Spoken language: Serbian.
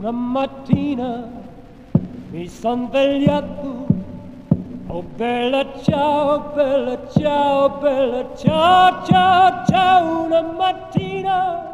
Una mattina mi son svegliato, oh bella ciao, bella ciao, bella ciao, ciao, ciao. Una mattina